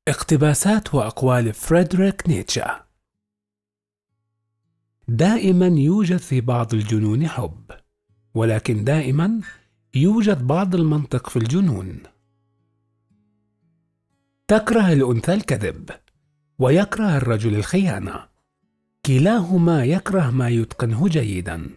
اقتباسات وأقوال فريدريك نيتشه. دائما يوجد في بعض الجنون حب، ولكن دائما يوجد بعض المنطق في الجنون. تكره الأنثى الكذب، ويكره الرجل الخيانة، كلاهما يكره ما يتقنه جيدا.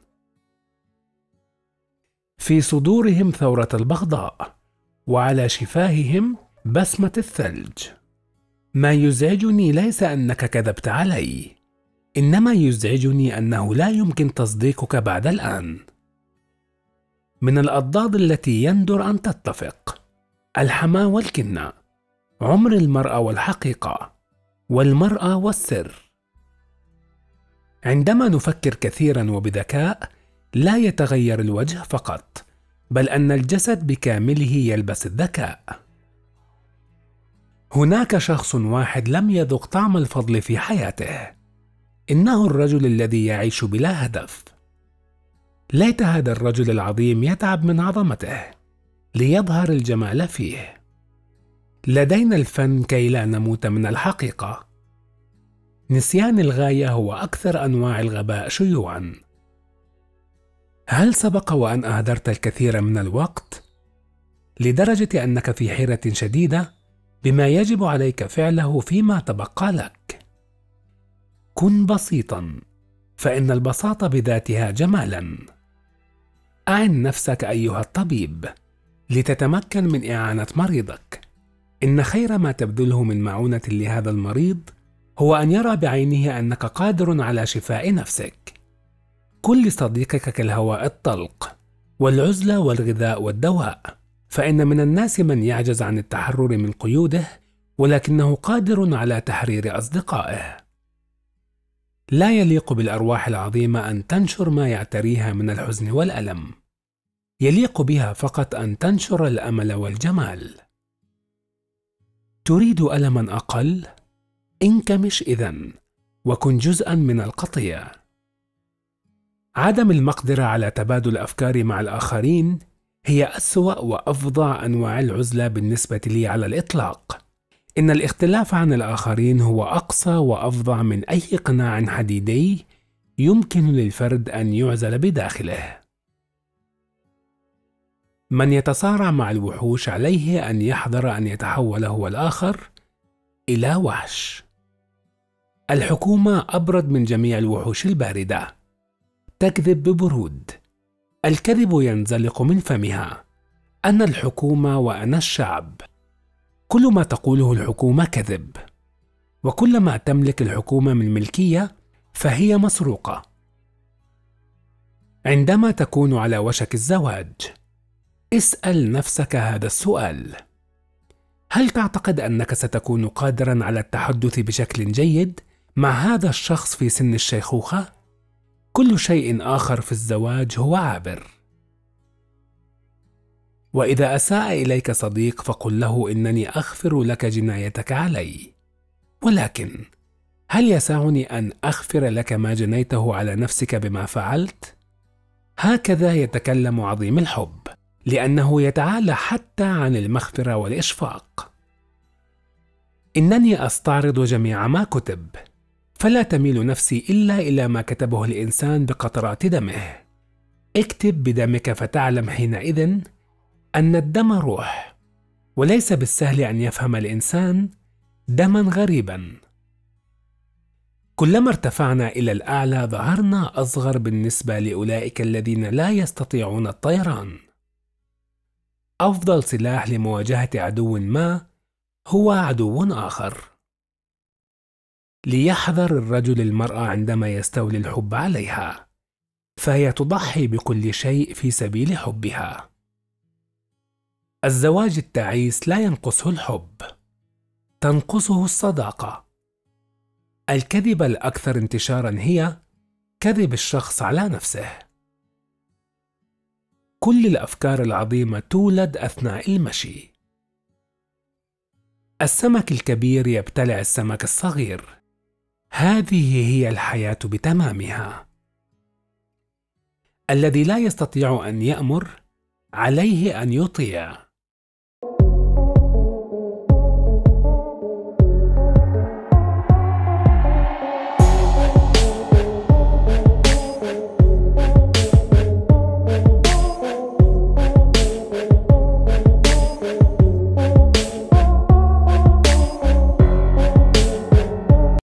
في صدورهم ثورة البغضاء، وعلى شفاههم بسمة الثلج. ما يزعجني ليس أنك كذبت علي، إنما يزعجني أنه لا يمكن تصديقك بعد الآن. من الأضداد التي يندر أن تتفق: الحماة والكنة، عمر المرأة والحقيقة، والمرأة والسر. عندما نفكر كثيرا وبذكاء، لا يتغير الوجه فقط، بل أن الجسد بكامله يلبس الذكاء. هناك شخص واحد لم يذق طعم الفضل في حياته، إنه الرجل الذي يعيش بلا هدف. ليت هذا الرجل العظيم يتعب من عظمته ليظهر الجمال فيه. لدينا الفن كي لا نموت من الحقيقة. نسيان الغاية هو أكثر أنواع الغباء شيوعاً. هل سبق وأن أهدرت الكثير من الوقت لدرجة أنك في حيرة شديدة بما يجب عليك فعله فيما تبقى لك؟ كن بسيطاً، فإن البساطة بذاتها جمالاً. أعن نفسك أيها الطبيب لتتمكن من إعانة مريضك. إن خير ما تبذله من معونة لهذا المريض هو أن يرى بعينه أنك قادر على شفاء نفسك. كن لصديقك كالهواء الطلق، والعزلة والغذاء والدواء. فإن من الناس من يعجز عن التحرر من قيوده، ولكنه قادر على تحرير أصدقائه. لا يليق بالأرواح العظيمة أن تنشر ما يعتريها من الحزن والألم. يليق بها فقط أن تنشر الأمل والجمال. تريد ألماً أقل؟ انكمش إذن، وكن جزءاً من القطيع. عدم المقدرة على تبادل الأفكار مع الآخرين هي أسوأ وأفظع أنواع العزلة بالنسبة لي على الإطلاق. إن الاختلاف عن الآخرين هو أقصى وأفظع من أي قناع حديدي يمكن للفرد أن يعزل بداخله. من يتصارع مع الوحوش عليه أن يحذر أن يتحول هو الآخر إلى وحش. الحكومة أبرد من جميع الوحوش الباردة. تكذب ببرود. الكذب ينزلق من فمها: أنا الحكومة وأنا الشعب. كل ما تقوله الحكومة كذب، وكل ما تملك الحكومة من ملكية فهي مسروقة. عندما تكون على وشك الزواج، اسأل نفسك هذا السؤال: هل تعتقد أنك ستكون قادراً على التحدث بشكل جيد مع هذا الشخص في سن الشيخوخة؟ كل شيء آخر في الزواج هو عابر. وإذا أساء إليك صديق فقل له إنني أغفر لك جنايتك علي، ولكن هل يسعني أن أغفر لك ما جنيته على نفسك بما فعلت؟ هكذا يتكلم عظيم الحب، لأنه يتعالى حتى عن المغفرة والإشفاق. إنني أستعرض جميع ما كتب، فلا تميل نفسي إلا إلى ما كتبه الإنسان بقطرات دمه. اكتب بدمك فتعلم حينئذ أن الدم روح، وليس بالسهل أن يفهم الإنسان دما غريبا. كلما ارتفعنا إلى الأعلى ظهرنا أصغر بالنسبة لأولئك الذين لا يستطيعون الطيران. أفضل سلاح لمواجهة عدو ما هو عدو آخر. ليحذر الرجل المرأة عندما يستولي الحب عليها، فهي تضحي بكل شيء في سبيل حبها. الزواج التعيس لا ينقصه الحب، تنقصه الصداقة. الكذبة الأكثر انتشاراً هي كذب الشخص على نفسه. كل الأفكار العظيمة تولد أثناء المشي. السمك الكبير يبتلع السمك الصغير. هذه هي الحياة بتمامها. الذي لا يستطيع أن يأمر عليه أن يطيع.